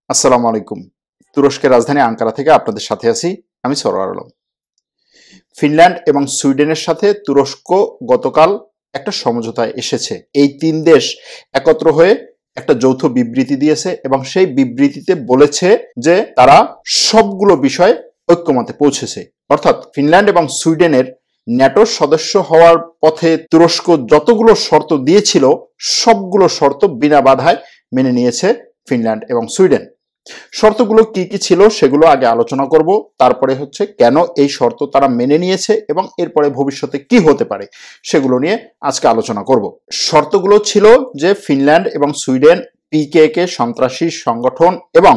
আসসালামু আলাইকুম। তুরস্কের রাজধানী আঙ্কারা থেকে আপনাদের সাথে আছি আমি সরওয়ার আলম। ফিনল্যান্ড এবং সুইডেনের সাথে তুরস্ক গতকাল একটা সমঝোতায় এসেছে। এই তিন দেশ একত্র হয়ে একটা যৌথ বিবৃতি দিয়েছে এবং সেই বিবৃতিতে বলেছে যে তারা সবগুলো বিষয়ে ঐক্যমতে পৌঁছেছে। অর্থাৎ ফিনল্যান্ড এবং সুইডেনের ন্যাটোর সদস্য হওয়ার পথে তুরস্ক যতগুলো শর্ত দিয়েছিল সবগুলো শর্ত বিনা বাধায় মেনে নিয়েছে ফিনল্যান্ড এবং সুইডেন। শর্তগুলো কি কি ছিল সেগুলো আগে আলোচনা করব, তারপরে হচ্ছে কেন এই শর্ত তারা মেনে নিয়েছে এবং এরপরে ভবিষ্যতে কি হতে পারে সেগুলো নিয়ে আজকে আলোচনা করব। শর্তগুলো ছিল যে ফিনল্যান্ড এবং সুইডেন পিকেকে সন্ত্রাসী সংগঠন এবং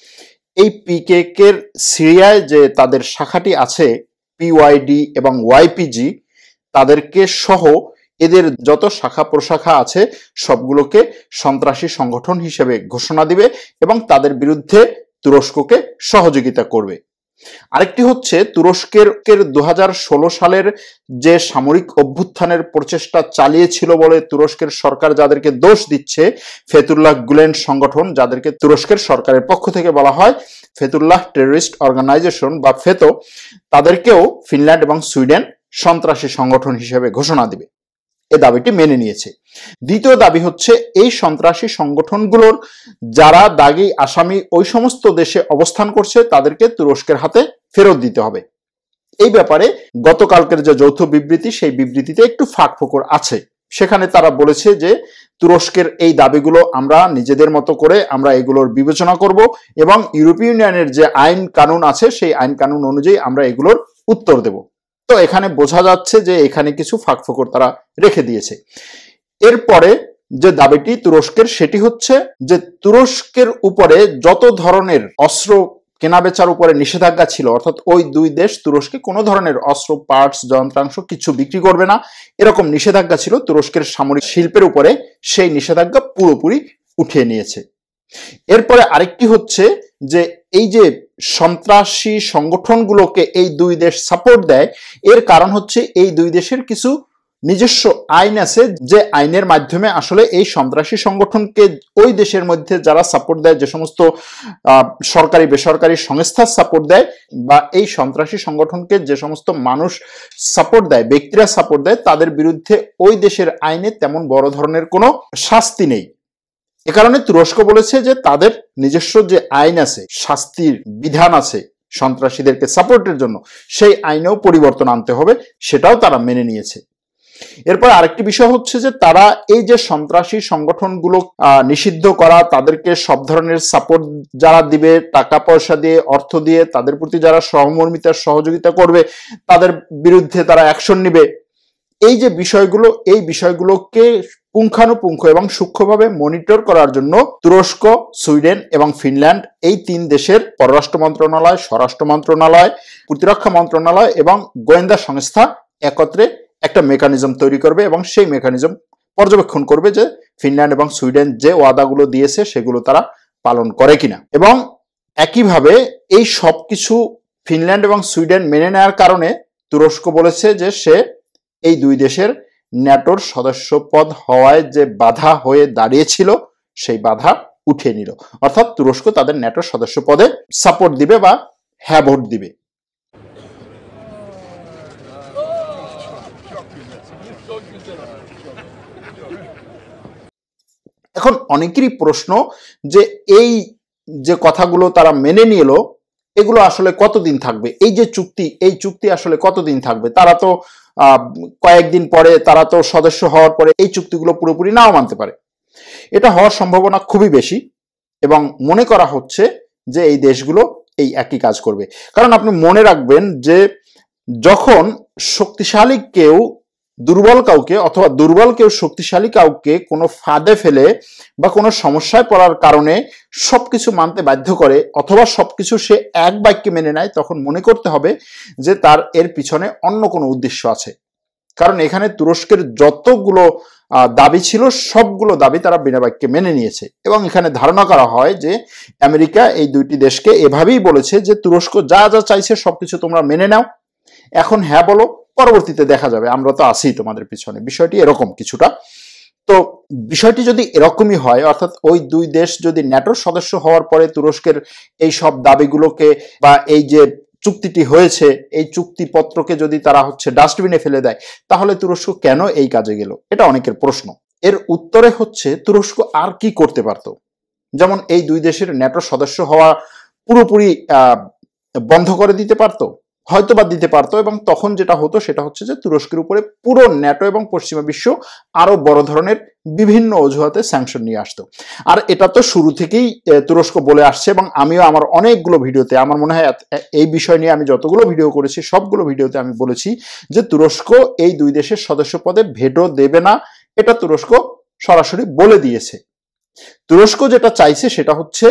এই পিকেকের সিরিয়ায় যে তাদের শাখাটি আছে পিওয়াইডি এবং ওয়াইপিজি তাদেরকে সহ এদের যত শাখা প্রশাখা আছে সবগুলোকে সন্ত্রাসী সংগঠন হিসেবে ঘোষণা দিবে এবং তাদের বিরুদ্ধে তুরস্ককে সহযোগিতা করবে। আরেকটি হচ্ছে তুরস্কের 2016 সালের যে সামরিক অভ্যুত্থানের প্রচেষ্টা চালিয়েছিল বলে তুরস্কের সরকার যাদেরকে দোষ দিচ্ছে, ফেতুল্লাহ গুলেন সংগঠন, যাদেরকে তুরস্কের সরকারের পক্ষ থেকে বলা হয় ফেতুল্লাহ টেররিস্ট অর্গানাইজেশন বা ফেতো, তাদেরকেও ফিনল্যান্ড এবং সুইডেন সন্ত্রাসী সংগঠন হিসেবে ঘোষণা দিবে। এ দাবিটি মেনে নিয়েছে। দ্বিতীয় দাবি হচ্ছে এই সন্ত্রাসী সংগঠনগুলোর যারা দাগী আসামি ওই সমস্ত দেশে অবস্থান করছে তাদেরকে তুরস্কের হাতে ফেরত দিতে হবে। এই ব্যাপারে গতকালকের যে যৌথ বিবৃতি সেই বিবৃতিতে একটু ফাঁকফোকর আছে। সেখানে তারা বলেছে যে তুরস্কের এই দাবিগুলো আমরা নিজেদের মতো করে আমরা এগুলোর বিবেচনা করব এবং ইউরোপীয় ইউনিয়নের যে আইন কানুন আছে সেই আইন কানুন অনুযায়ী আমরা এগুলোর উত্তর দেব। তো এখানে বোঝা যাচ্ছে যে এখানে কিছু ফাঁকফোকর তারা রেখে দিয়েছে। এরপরে যে দাবিটি তুরস্কের সেটি হচ্ছে যে তুরস্কের উপরে যত ধরনের অস্ত্র কেনাবেচার উপরে নিষেধাজ্ঞা ছিল, অর্থাৎ ওই দুই দেশ তুরস্কে কোনো ধরনের অস্ত্র পার্টস যন্ত্রাংশ কিছু বিক্রি করবে না এরকম নিষেধাজ্ঞা ছিল তুরস্কের সামরিক শিল্পের উপরে, সেই নিষেধাজ্ঞা পুরোপুরি উঠিয়ে নিয়েছে। এরপরে আরেকটি হচ্ছে যে এই যে সন্ত্রাসী সংগঠনগুলোকে এই দুই দেশ সাপোর্ট দেয় এর কারণ হচ্ছে এই দুই দেশের কিছু নিজস্ব আইন আছে যে আইনের মাধ্যমে আসলে এই সন্ত্রাসী সংগঠনকে ওই দেশের মধ্যে যারা সাপোর্ট দেয়, যে সমস্ত সরকারি বেসরকারি সংস্থা সাপোর্ট দেয় বা এই সন্ত্রাসী সংগঠনকে যে সমস্ত মানুষ সাপোর্ট দেয়, ব্যক্তিরা সাপোর্ট দেয়, তাদের বিরুদ্ধে ওই দেশের আইনে তেমন বড় ধরনের কোনো শাস্তি নেই। এ কারণে তুরস্ক বলেছে যে তাদের নিজস্ব যে আইন আছে, শাস্তির বিধান আছে সন্ত্রাসীদেরকে সাপোর্টের জন্য, সেই আইনেও পরিবর্তন আনতে হবে, সেটাও তারা মেনে নিয়েছে। এরপর আরেকটি বিষয় হচ্ছে যে তারা এই যে সন্ত্রাসী সংগঠনগুলো নিষিদ্ধ করা, তাদেরকে সব ধরনের সাপোর্ট যারা দিবে, টাকা পয়সা দিয়ে, অর্থ দিয়ে, তাদের প্রতি যারা সহমর্মিতার সহযোগিতা করবে তাদের বিরুদ্ধে তারা অ্যাকশন নিবে, এই যে বিষয়গুলো, এই বিষয়গুলোকে পুঙ্খানুপুঙ্খ এবং সূক্ষ্মভাবে মনিটর করার জন্য তুরস্ক, সুইডেন এবং ফিনল্যান্ড এই তিন দেশের পররাষ্ট্র মন্ত্রণালয়, স্বরাষ্ট্র মন্ত্রণালয়, প্রতিরক্ষা মন্ত্রণালয় এবং গোয়েন্দা সংস্থা একত্রে একটা মেকানিজম তৈরি করবে এবং সেই মেকানিজম পর্যবেক্ষণ করবে যে ফিনল্যান্ড এবং সুইডেন যে ওয়াদাগুলো দিয়েছে সেগুলো তারা পালন করে কিনা। এবং একইভাবে এই সব কিছু ফিনল্যান্ড এবং সুইডেন মেনে নেওয়ার কারণে তুরস্ক বলেছে যে সে এই দুই দেশের ন্যাটোর সদস্য পদ হওয়ায় যে বাধা হয়ে দাঁড়িয়েছিল সেই বাধা উঠিয়ে নিল, অর্থাৎ তুরস্ক তাদের ন্যাটোর সদস্য পদে সাপোর্ট দিবে বা হ্যাঁ ভোট দিবে। এখন অনেকেরই প্রশ্ন যে এই যে কথাগুলো তারা মেনে নিল এগুলো আসলে কতদিন থাকবে, এই যে চুক্তি, এই চুক্তি আসলে কতদিন থাকবে? তারা তো কয়েকদিন পরে, তারা তো সদস্য হওয়ার পরে এই চুক্তিগুলো পুরোপুরি নাও মানতে পারে। এটা হওয়ার সম্ভাবনা খুবই বেশি এবং মনে করা হচ্ছে যে এই দেশগুলো এই একই কাজ করবে। কারণ আপনি মনে রাখবেন যে যখন শক্তিশালী কেউ দুর্বল কাউকে অথবা দুর্বল কেউ শক্তিশালী কাউকে কোনো ফাঁদে ফেলে বা কোনো সমস্যায় পড়ার কারণে সবকিছু মানতে বাধ্য করে অথবা সবকিছু সে এক বাক্যে মেনে নেয়, তখন মনে করতে হবে যে তার এর পিছনে অন্য কোনো উদ্দেশ্য আছে। কারণ এখানে তুরস্কের যতগুলো দাবি ছিল সবগুলো দাবি তারা বিনা বাক্যে মেনে নিয়েছে এবং এখানে ধারণা করা হয় যে আমেরিকা এই দুইটি দেশকে এভাবেই বলেছে যে তুরস্ক যা যা চাইছে সবকিছু তোমরা মেনে নাও, এখন হ্যাঁ বলো, পরবর্তীতে দেখা যাবে, আমরা তো আছি তোমাদের পিছনে। বিষয়টি এরকম কিছুটা। তো বিষয়টি যদি এরকমই হয়, অর্থাৎ ওই দুই দেশ যদি ন্যাটোর সদস্য হওয়ার পরে তুরস্কের এই সব দাবিগুলোকে বা এই যে চুক্তিটি হয়েছে এই চুক্তিপত্রকে যদি তারা ডাস্টবিনে ফেলে দেয়, তাহলে তুরস্ক কেন এই কাজে গেল? এটা অনেকের প্রশ্ন। এর উত্তরে তুরস্ক আর কি করতে পারত? যেমন এই দুই দেশের ন্যাটোর সদস্য হওয়া পুরোপুরি বন্ধ করে দিতে পারতো, হয়তো বা দিতে পারতো, এবং তখন যেটা হতো সেটা যে তুরস্কের উপরে পুরো ন্যাটো এবং পশ্চিমা বিশ্ব আরো বড় ধরনের বিভিন্ন অজুহাতে স্যাংশন নিয়ে আসতো। আর এটা তো শুরু থেকেই তুরস্ক বলে আসছে, এবং আমিও আমার অনেকগুলো ভিডিওতে, আমার মনে হয় এই বিষয় নিয়ে আমি যতগুলো ভিডিও করেছি সবগুলো ভিডিওতে আমি বলেছি যে তুরস্ক এই দুই দেশের সদস্য পদে ভেটো দেবে না, এটা তুরস্ক সরাসরি বলে দিয়েছে। তুরস্ক যেটা চাইছে সেটা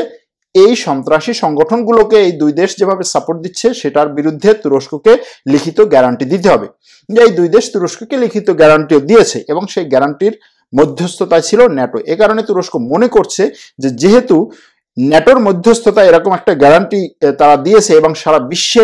এই সন্ত্রাসী সংগঠনগুলোকে এই দুই দেশ যেভাবে সাপোর্ট দিচ্ছে সেটার বিরুদ্ধে তুরস্ককে লিখিত গ্যারান্টি দিতে হবে। যে এই দুই দেশ তুরস্ককে লিখিত গ্যারান্টিও দিয়েছে এবং সেই গ্যারান্টির মধ্যস্থতায় ছিল ন্যাটো। এ কারণে তুরস্ক মনে করছে যে যেহেতু ন্যাটোর মধ্যস্থতায় এরকম একটা গ্যারান্টি তারা দিয়েছে এবং সারা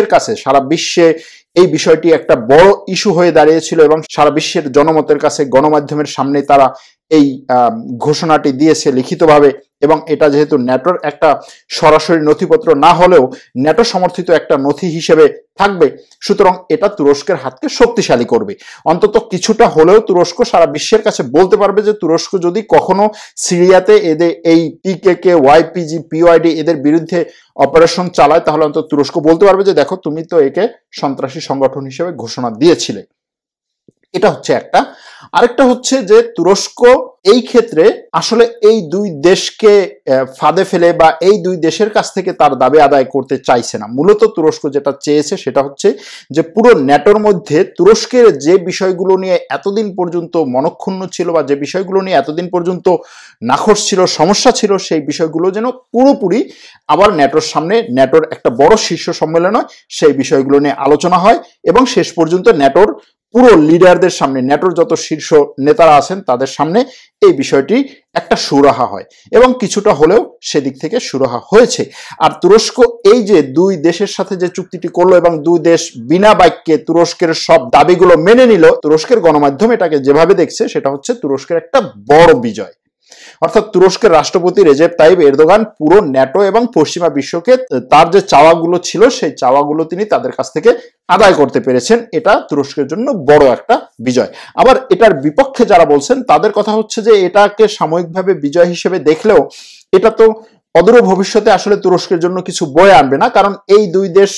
বিশ্বে এই বিষয়টি একটা বড় ইস্যু হয়ে দাঁড়িয়েছিল এবং সারা বিশ্বের জনমতের কাছে গণমাধ্যমের সামনে তারা এই ঘোষণাটি দিয়েছে লিখিতভাবে, এবং এটা যেহেতু ন্যাটোর একটা সরাসরি নথিপত্র না হলেও ন্যাটো সমর্থিত একটা নথি হিসেবে থাকবে, সুতরাং এটা তুরস্কের হাতকে শক্তিশালী করবে। অন্তত কিছুটা হলেও তুরস্ক সারা বিশ্বের কাছে বলতে পারবে যে তুরস্ক যদি কখনো সিরিয়াতে এদের এই পিকেকে, ওয়াইপিজি, পিওয়াইডি এদের বিরুদ্ধে অপারেশন চালায়, তাহলে অন্তত তুরস্ক বলতে পারবে যে দেখো তুমি তো একে সন্ত্রাসী সংগঠন হিসেবে ঘোষণা দিয়েছিলে। এটা একটা। আরেকটা যে তুরস্ক এই ক্ষেত্রে আসলে এই দুই দেশকে ফাঁদে ফেলে বা এই দুই দেশের কাছ থেকে তার দাবি আদায় করতে চাইছে না। মূলত তুরস্ক যেটা চেয়েছে সেটা যে পুরো ন্যাটোর মধ্যে তুরস্কের যে বিষয়গুলো নিয়ে এতদিন পর্যন্ত মনক্ষুণ্ণ ছিল বা যে বিষয়গুলো নিয়ে এতদিন পর্যন্ত নাখোশ ছিল, সমস্যা ছিল, সেই বিষয়গুলো যেন পুরোপুরি আবার ন্যাটোর সামনে, ন্যাটোর একটা বড় শীর্ষ সম্মেলন হয়, সেই বিষয়গুলো নিয়ে আলোচনা হয় এবং শেষ পর্যন্ত ন্যাটোর পুরো লিডারদের সামনে, ন্যাটোর যত শীর্ষ নেতারা আছেন তাদের সামনে এই বিষয়টি একটা সুরাহা হয় এবং কিছুটা হলেও সেদিক থেকে সুরাহা হয়েছে। আর তুরস্ক এই যে দুই দেশের সাথে যে চুক্তিটি করলো এবং দুই দেশ বিনা বাক্যে তুরস্কের সব দাবিগুলো মেনে নিল, তুরস্কের গণমাধ্যম এটাকে যেভাবে দেখছে সেটা তুরস্কের একটা বড় বিজয়। অর্থাৎ তুরস্কের রাষ্ট্রপতি রেজেপ তাইপ এরদোগান পুরো ন্যাটো এবং পশ্চিমা বিশ্বকে তার যে চাওয়াগুলো ছিল সেই চাওয়াগুলো তিনি তাদের কাছ থেকে আদায় করতে পেরেছেন। এটা তুরস্কের জন্য বড় একটা বিজয়। আবার এটার বিপক্ষে যারা বলছেন তাদের কথা যে এটাকে সাময়িকভাবে বিজয় হিসেবে দেখলেও এটা তো অদূর ভবিষ্যতে আসলে তুরস্কের জন্য কিছু বয়ে আনবে না, কারণ এই দুই দেশ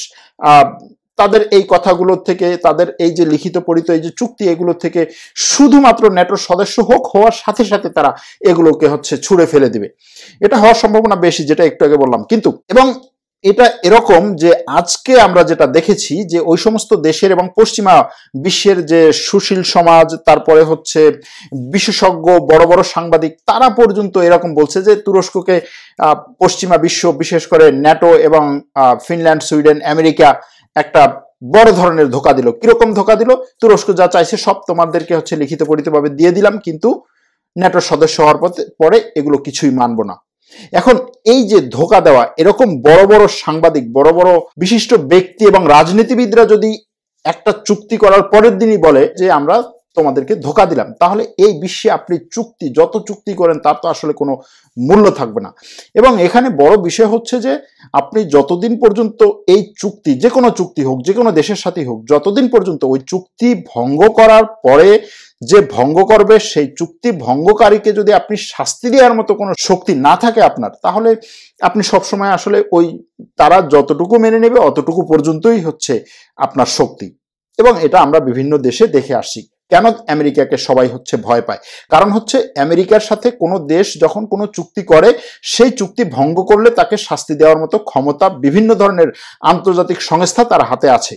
তাদের এই কথাগুলো থেকে, তাদের এই যে লিখিত পরিত এই যে চুক্তি, এগুলো থেকে শুধুমাত্র ন্যাটোর সদস্য হওয়ার সাথে সাথে তারা এগুলোকে ছুঁড়ে ফেলে দিবে। এটা হওয়ার সম্ভাবনা বেশি, যেটা একটু আগে বললাম। কিন্তু এবং এটা এরকম যে আজকে আমরা যেটা দেখেছি যে ওই সমস্ত দেশের এবং পশ্চিমা বিশ্বের যে সুশীল সমাজ, তারপরে বিশেষজ্ঞ, বড় বড় সাংবাদিক, তারা পর্যন্ত এরকম বলছে যে তুরস্ককে পশ্চিমা বিশ্ব, বিশেষ করে ন্যাটো এবং ফিনল্যান্ড, সুইডেন, আমেরিকা একটা বড় ধরনের ধোঁকা দিল। কিরকম ধোঁকা দিল? তুরস্ক যা চাইছে সব তোমাদেরকে লিখিত পরিতভাবে দিয়ে দিলাম, কিন্তু ন্যাটোর সদস্য হওয়ার পরে এগুলো কিছুই মানবো না। এখন এই যে ধোঁকা দেওয়া, এরকম বড় বড় সাংবাদিক, বড় বড় বিশিষ্ট ব্যক্তি এবং রাজনীতিবিদরা যদি একটা চুক্তি করার পরের দিনই বলে যে আমরা তোমাদেরকে ধোঁকা দিলাম, তাহলে এই বিশ্বে আপনি যত চুক্তি করেন তার তো আসলে কোনো মূল্য থাকবে না। এবং এখানে বড় বিষয় যে আপনি যতদিন পর্যন্ত এই চুক্তি, যে কোনো চুক্তি হোক, যে কোনো দেশের সাথেই হোক, যতদিন পর্যন্ত ওই চুক্তি ভঙ্গ করার পরে যে ভঙ্গ করবে সেই চুক্তি ভঙ্গকারীকে যদি আপনি শাস্তি দেওয়ার মতো কোনো শক্তি না থাকে আপনার, তাহলে আপনি সবসময় আসলে ওই তারা যতটুকু মেনে নেবে অতটুকু পর্যন্তই আপনার শক্তি। এবং এটা আমরা বিভিন্ন দেশে দেখে আসছি। কেন আমেরিকাকে সবাই ভয় পায়? কারণ আমেরিকার সাথে কোনো দেশ যখন কোনো চুক্তি করে, সেই চুক্তি ভঙ্গ করলে তাকে শাস্তি দেওয়ার মতো ক্ষমতা বিভিন্ন ধরনের আন্তর্জাতিক সংস্থা তার হাতে আছে।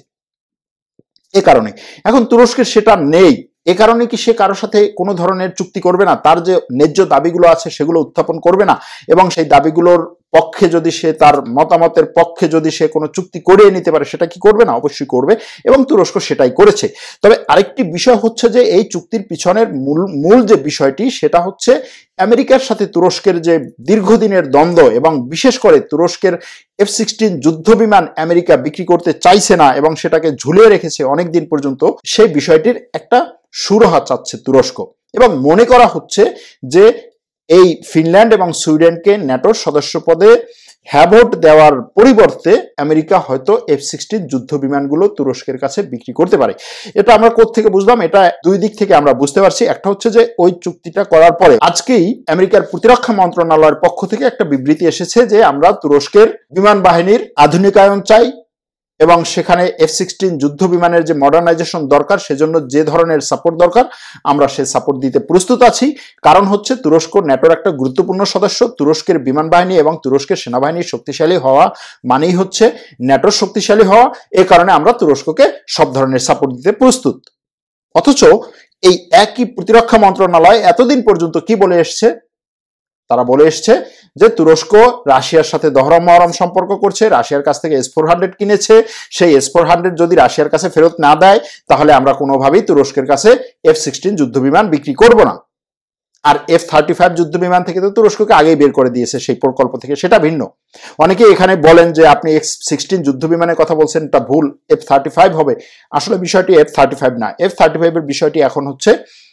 এ কারণে এখন তুরস্কের সেটা নেই। এ কারণে কি সে কারোর সাথে কোনো ধরনের চুক্তি করবে না? তার যে ন্যায্য দাবিগুলো আছে সেগুলো উত্থাপন করবে না এবং সেই দাবিগুলোর পক্ষে যদি সে, তার মতামতের পক্ষে যদি সে কোনো চুক্তি করিয়ে নিতে পারে, সেটা কি করবে না? অবশ্যই করবে, এবং তুরস্ক সেটাই করেছে। তবে আরেকটি বিষয় যে এই চুক্তির পিছনের মূল যে বিষয়টি, সেটা আমেরিকার সাথে তুরস্কের যে দীর্ঘদিনের দ্বন্দ্ব, এবং বিশেষ করে তুরস্কের F-16 যুদ্ধ বিমান আমেরিকা বিক্রি করতে চাইছে না এবং সেটাকে ঝুলিয়ে রেখেছে অনেক দিন পর্যন্ত, সেই বিষয়টির একটা সুরাহা চাচ্ছে তুরস্ক। এবং মনে করা হচ্ছে যে এই ফিনল্যান্ড এবং সুইডেনকে ন্যাটোর সদস্য পদে হ্যাঁ ভোট দেওয়ার পরিবর্তে আমেরিকা হয়তো F-16 যুদ্ধ বিমানগুলো তুরস্কের কাছে বিক্রি করতে পারে। এটা আমরা কোত্থেকে বুঝলাম? এটা দুই দিক থেকে আমরা বুঝতে পারছি। একটা হচ্ছে যে ওই চুক্তিটা করার পরে আজকেই আমেরিকার প্রতিরক্ষা মন্ত্রণালয়ের পক্ষ থেকে একটা বিবৃতি এসেছে যে আমরা তুরস্কের বিমান বাহিনীর আধুনিকায়ন চাই এবং সেখানে F-16 যুদ্ধ বিমানের যে মডার্নাইজেশন দরকার সেজন্য যে ধরনের সাপোর্ট দরকার আমরা সেই সাপোর্ট দিতে প্রস্তুত আছি। কারণ হচ্ছে তুরস্ক ন্যাটোর একটা গুরুত্বপূর্ণ সদস্য। তুরস্কের বিমান বাহিনী এবং তুরস্কের সেনাবাহিনীর শক্তিশালী হওয়া মানেই হচ্ছে ন্যাটোর শক্তিশালী হওয়া। এ কারণে আমরা তুরস্ককে সব ধরনের সাপোর্ট দিতে প্রস্তুত। অথচ এই একই প্রতিরক্ষা মন্ত্রণালয় এতদিন পর্যন্ত কি বলে এসছে? তারা বলে এসছে যে তুরস্ক রাশিয়ার সাথে দহরম মহরম সম্পর্ক করছে, রাশিয়ার কাছ থেকে S-400 কিনেছে, সেই S-400 যদি রাশিয়ার কাছে ফেরত না দেয় তাহলে আমরা কোনোভাবেই তুরস্কের কাছে F-16 যুদ্ধ বিমান বিক্রি করব না। আর F-35 যুদ্ধ বিমান থেকে তো তুরস্ককে আগেই বের করে দিয়েছে সেই প্রকল্প থেকে, সেটা ভিন্ন। অনেকে এখানে বলেন যে আপনি F-16 যুদ্ধ বিমানের কথা বলছেন, এটা ভুল, F-35 হবে। আসলে বিষয়টি F-35 না, F-35 এর বিষয়টি এখন হচ্ছে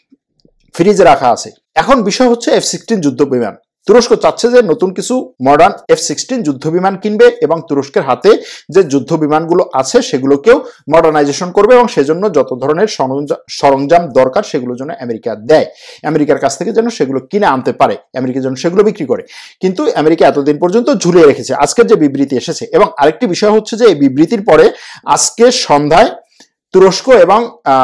ফ্রিজে রাখা আছে। এখন বিষয় হচ্ছে F-16 যুদ্ধ বিমান। তুরস্ক চাচ্ছে যে নতুন কিছু মডার্ন F-16 যুদ্ধ বিমান কিনবে এবং তুরস্কের হাতে যে যুদ্ধ বিমানগুলো আছে সেগুলোকেও মডার্নাইজেশন করবে এবং সেজন্য যত ধরনের সরঞ্জাম দরকার সেগুলো যেন আমেরিকা দেয়, আমেরিকার কাছ থেকে যেন সেগুলো কিনে আনতে পারে, আমেরিকা যেন সেগুলো বিক্রি করে। কিন্তু আমেরিকা এতদিন পর্যন্ত ঝুলিয়ে রেখেছে। আজকের যে বিবৃতি এসেছে, এবং আরেকটি বিষয় হচ্ছে যে এই বিবৃতির পরে আজকে সন্ধ্যায় তুরস্ক এবং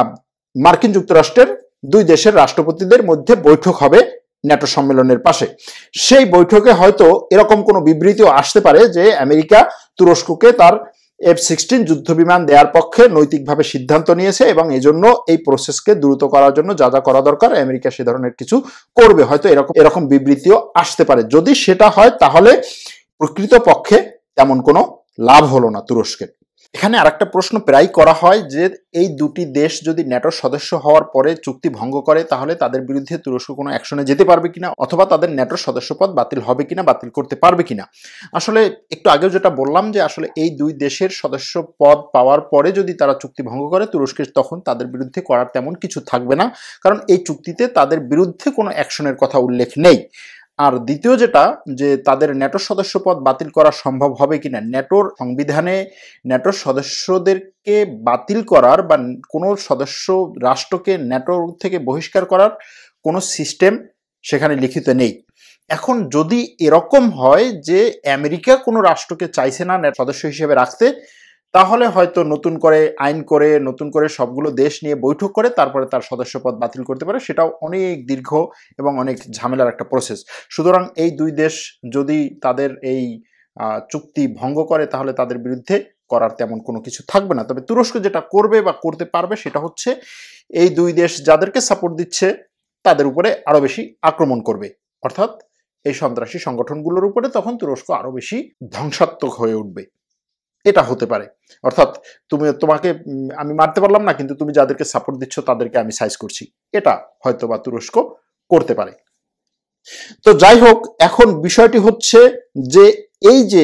মার্কিন যুক্তরাষ্ট্রের দুই দেশের রাষ্ট্রপতিদের মধ্যে বৈঠক হবে ন্যাটো সম্মেলনের পাশে। সেই বৈঠকে হয়তো এরকম কোনো বিবৃতিও আসতে পারে যে আমেরিকা তুরস্ককে তার F-16 যুদ্ধ বিমান দেওয়ার পক্ষে নৈতিকভাবে সিদ্ধান্ত নিয়েছে এবং এজন্য এই প্রসেসকে দ্রুত করার জন্য যা যা করা দরকার আমেরিকা সে ধরনের কিছু করবে। হয়তো এরকম বিবৃতিও আসতে পারে। যদি সেটা হয় তাহলে প্রকৃতপক্ষে তেমন কোনো লাভ হলো না তুরস্কের। এখানে আরেকটা প্রশ্ন প্রায় করা হয় যে এই দুটি দেশ যদি ন্যাটোর সদস্য হওয়ার পরে চুক্তি ভঙ্গ করে তাহলে তাদের বিরুদ্ধে তুরস্ক কোনো অ্যাকশনে যেতে পারবে কিনা, অথবা তাদের ন্যাটোর সদস্যপদ বাতিল হবে কিনা, বাতিল করতে পারবে কিনা। আসলে একটু আগেও যেটা বললাম যে আসলে এই দুই দেশের সদস্য পদ পাওয়ার পরে যদি তারা চুক্তি ভঙ্গ করে তুরস্কের তখন তাদের বিরুদ্ধে করার তেমন কিছু থাকবে না, কারণ এই চুক্তিতে তাদের বিরুদ্ধে কোনো অ্যাকশনের কথা উল্লেখ নেই। আর দ্বিতীয় যেটা, যে তাদের ন্যাটোর সদস্যপদ বাতিল করা সম্ভব হবে কিনা, ন্যাটোর সংবিধানে ন্যাটোর সদস্যদেরকে বাতিল করার বা কোনো সদস্য রাষ্ট্রকে ন্যাটোর থেকে বহিষ্কার করার কোনো সিস্টেম সেখানে লিখিত নেই। এখন যদি এরকম হয় যে আমেরিকা কোনো রাষ্ট্রকে চাইছে না সদস্য হিসেবে রাখতে, তাহলে হয়তো নতুন করে আইন করে নতুন করে সবগুলো দেশ নিয়ে বৈঠক করে তারপরে তার সদস্যপদ বাতিল করতে পারে। সেটাও অনেক দীর্ঘ এবং অনেক ঝামেলার একটা প্রসেস। সুতরাং এই দুই দেশ যদি তাদের এই চুক্তি ভঙ্গ করে তাহলে তাদের বিরুদ্ধে করার তেমন কোনো কিছু থাকবে না। তবে তুরস্ক যেটা করবে বা করতে পারবে সেটা হচ্ছে এই দুই দেশ যাদেরকে সাপোর্ট দিচ্ছে তাদের উপরে আরো বেশি আক্রমণ করবে, অর্থাৎ এই সন্ত্রাসী সংগঠনগুলোর উপরে তখন তুরস্ক আরো বেশি ধ্বংসাত্মক হয়ে উঠবে। এটা হতে পারে, অর্থাৎ তোমাকে আমি মারতে পারলাম না কিন্তু তুমি যাদেরকে সাপোর্ট দিচ্ছ তাদেরকে আমি সাইজ করছি, এটা হয়তো বা তুরস্ক করতে পারে। তো যাই হোক, এখন বিষয়টি হচ্ছে যে এই যে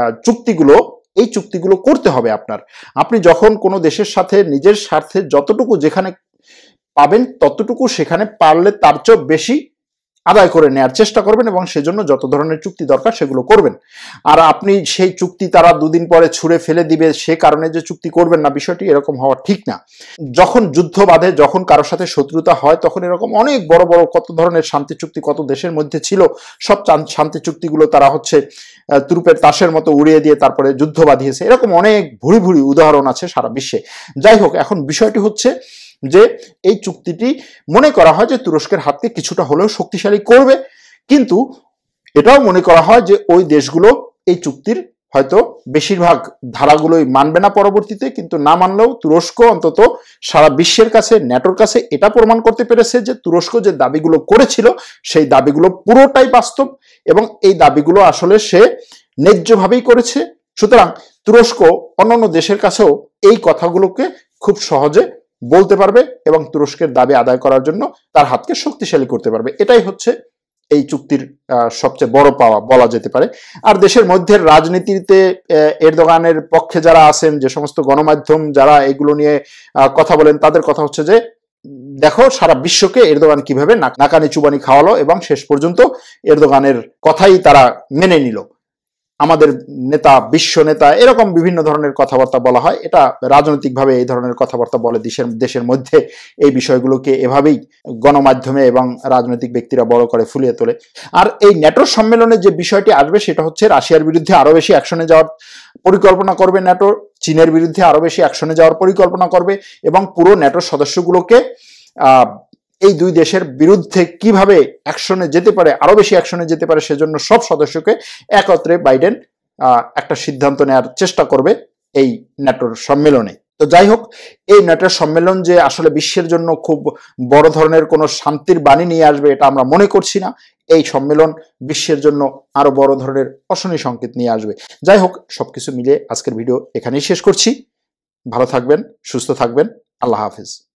এই চুক্তিগুলো করতে হবে আপনি যখন কোনো দেশের সাথে নিজের স্বার্থে যতটুকু যেখানে পাবেন ততটুকু সেখানে পারলে তার চেয়ে বেশি আদায় করে নেওয়ার চেষ্টা করবেন এবং সেজন্য যত ধরনের চুক্তি দরকার সেগুলো করবেন। আর আপনি সেই চুক্তি তারা দুদিন পরে ছুঁড়ে ফেলে দিবে সে কারণে যে চুক্তি করবেন না, বিষয়টি এরকম হওয়া ঠিক না। যখন যুদ্ধ বাধে, যখন কারোর সাথে শত্রুতা হয়, তখন এরকম অনেক বড় বড় কত ধরনের শান্তি চুক্তি কত দেশের মধ্যে ছিল, সব শান্তি চুক্তিগুলো তারা হচ্ছে তুরুপের তাসের মতো উড়িয়ে দিয়ে তারপরে যুদ্ধ বাঁধিয়েছে। এরকম অনেক ভুরি ভুরি উদাহরণ আছে সারা বিশ্বে। যাই হোক, এখন বিষয়টি হচ্ছে যে এই চুক্তিটি মনে করা হয় যে তুরস্কের হাতকে কিছুটা হলেও শক্তিশালী করবে, কিন্তু এটাও মনে করা হয় যে ওই দেশগুলো এই চুক্তির হয়তো বেশিরভাগ ধারাগুলোই মানবে না পরবর্তীতে। কিন্তু না মানলেও তুরস্ক অন্তত সারা বিশ্বের কাছে, ন্যাটোর কাছে এটা প্রমাণ করতে পেরেছে যে তুরস্ক যে দাবিগুলো করেছিল সেই দাবিগুলো পুরোটাই বাস্তব এবং এই দাবিগুলো আসলে সে ন্যায্যভাবেই করেছে। সুতরাং তুরস্ক অন্যান্য দেশের কাছেও এই কথাগুলোকে খুব সহজে বলতে পারবে এবং তুরস্কের দাবি আদায় করার জন্য তার হাতকে শক্তিশালী করতে পারবে। এটাই হচ্ছে এই চুক্তির সবচেয়ে বড় পাওয়া বলা যেতে পারে। আর দেশের মধ্যে রাজনীতিতে এরদোগানের পক্ষে যারা আছেন, যে সমস্ত গণমাধ্যম যারা এগুলো নিয়ে কথা বলেন, তাদের কথা হচ্ছে যে দেখো সারা বিশ্বকে এরদোগান কিভাবে নাকানি চুবানি খাওয়ালো এবং শেষ পর্যন্ত এরদোগানের কথাই তারা মেনে নিল। আমাদের নেতা, বিশ্ব নেতা, এরকম বিভিন্ন ধরনের কথাবার্তা বলা হয়। এটা রাজনৈতিকভাবে এই ধরনের কথাবার্তা বলে দেশের মধ্যে এই বিষয়গুলোকে এভাবেই গণমাধ্যমে এবং রাজনৈতিক ব্যক্তিরা বড় করে ফুলিয়ে তোলে। আর এই ন্যাটোর সম্মেলনে যে বিষয়টি আসবে সেটা হচ্ছে রাশিয়ার বিরুদ্ধে আরো বেশি অ্যাকশনে যাওয়ার পরিকল্পনা করবে ন্যাটো, চীনের বিরুদ্ধে আরো বেশি অ্যাকশনে যাওয়ার পরিকল্পনা করবে এবং পুরো ন্যাটোর সদস্যগুলোকে এই দুই দেশের বিরুদ্ধে কিভাবে অ্যাকশনে যেতে পারে, আরো বেশি অ্যাকশনে যেতে পারে, সেজন্য সব সদস্যকে একত্রে বাইডেন একটা সিদ্ধান্ত নেওয়ার চেষ্টা করবে এই ন্যাটোর সম্মেলনে। তো যাই হোক, এই ন্যাটোর সম্মেলন যে আসলে বিশ্বের জন্য খুব বড় ধরনের কোনো শান্তির বাণী নিয়ে আসবে এটা আমরা মনে করছি না। এই সম্মেলন বিশ্বের জন্য আরো বড় ধরনের অশনি সংকেত নিয়ে আসবে। যাই হোক, সবকিছু মিলে আজকের ভিডিও এখানেই শেষ করছি। ভালো থাকবেন, সুস্থ থাকবেন, আল্লাহ হাফেজ।